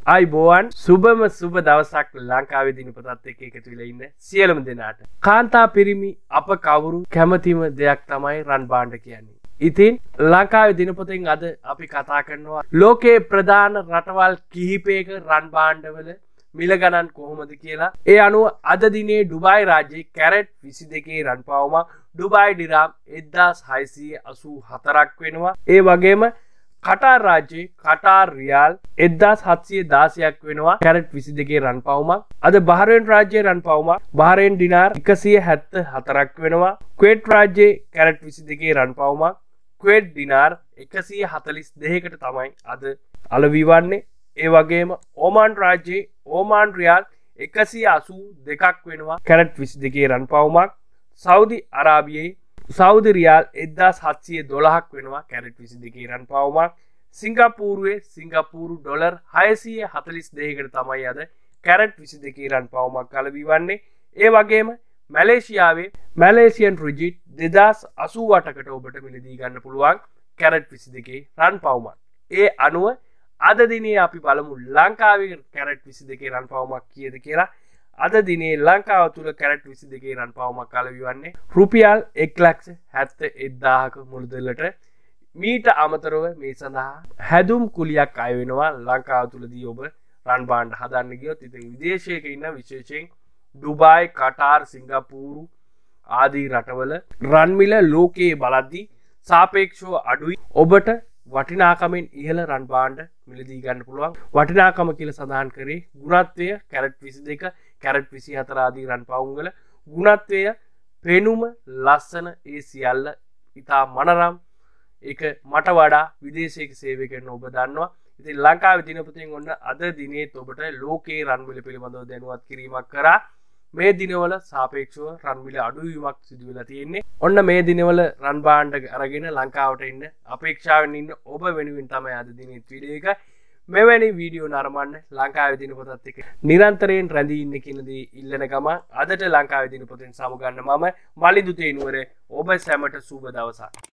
ආයිබෝවන් සුබම සුබ දවසක් ලංකාවේ දිනපතත් එක්ක එකතු වෙලා ඉන්න සියලුම දෙනාට. කාන්තා පිරිමි අප කවුරු කැමතිම දෙයක් තමයි රන් බාණ්ඩ කියන්නේ. ඉතින් ලංකාවේ දිනපතෙන් අද අපි කතා කරනවා ලෝකයේ ප්‍රධාන රටවල් කිහිපයක රන් බාණ්ඩවල මිල ගණන් කොහොමද කියලා. ඒ අනුව අද දිනේ ඩුබායි රාජ්‍යයේ කැරට් 22 රන් පාවුමක් ඩුබායි දිරාම් 1684ක් වෙනවා. ඒ වගේම කටාර් රාජ්‍යයේ කටාර් රියාල් 1716ක් වෙනවා කැරට් 22 රන් පවුමක්. අද බහරේන් රාජ්‍යයේ රන් පවුමක් බහරේන් දිනාර් 174ක් වෙනවා. කුවේට් රාජ්‍යයේ කැරට් 22 රන් පවුමක් කුවේට් දිනාර් 142කට තමයි අද අලෙවි වන්නේ. ඒ වගේම ඕමාන් රාජ්‍යයේ ඕමාන් රියාල් 182ක් වෙනවා කැරට් 22 රන් පවුමක්. සෞදි අරාබියේ සෞදි රියාල් 1712ක් වෙනවා කැරට් 22 රන් පවුමක්. සිංගප්පූරුවේ සිංගප්පූරු ඩොලර් 642කට තමයි අද කැරට් 22 රන් පවුමක් අලෙවි වන්නේ. ඒ වගේම මැලේසියාවේ මැලේසියන් රිජිට් 2088කට ඔබට මිලදී ගන්න පුළුවන් කැරට් 22 රන් පවුමක්. ඒ අනුව අද දිනේ අපි බලමු ලංකාවේ කැරට් 22 රන් පවුමක් කීයද කියලා. අද දිනේ ලංකාව තුල කැරට් 22 රන් පවුමක් අලෙවි වන්නේ රුපියල් 1,71,000ක මුදලට. මීට අමතරව මේ සඳහා හැදුම් කුලියක් අය වෙනවා ලංකාව තුලදී ඔබ රන් බාණ්ඩ හදන්න ගියොත්. ඉතින් විදේශයක ඉන්න විශේෂයෙන් ඩුබායි, කටාර්, සිංගප්පූරු ආදී රටවල රන් මිල ලෝකයේ බලද්දී සාපේක්ෂව අඩුයි. ඔබට වටිනාකමෙන් ඉහළ රන් බාණ්ඩ මිලදී ගන්න පුළුවන්. වටිනාකම කියලා සඳහන් කරේ ගුණත්වය කැරට් 22 කැරට් 24 ආදී රන් පවුම් වල ගුණත්වය, පෙනුම, ලස්සන ඒ සියල්ල ඉතා මනරම්. ඒක මට වඩා විදේශයක සේවය කරන ඔබ දන්නවා. ඉතින් ලංකාවේ දිනපොතෙන් ඔන්න අද දිනේත් ඔබට ලෝකයේ රන් මිල පිළිබඳව දැනුවත් කිරීමක් කරා. මේ දිනවල සාපේක්ෂව රන් මිල අඩුවීමක් සිදු වෙලා තියෙන්නේ. ඔන්න මේ දිනවල රන් බාණ්ඩ අරගෙන ලංකාවට එන්න අපේක්ෂාවෙන් ඉන්න ඔබ වෙනුවෙන් තමයි අද දිනේ වීඩියෝ එක. මෙවැනි වීඩියෝ නරඹන්න ලංකාවේ දිනපොතත් එක්ක නිරන්තරයෙන් රැඳී ඉන්න කියන දේ ඉල්ලන ගම අදට ලංකාවේ දිනපොතෙන් සමුගන්න මම මලිඳු තේනුවර ඔබ සැමට සුබ දවසක්.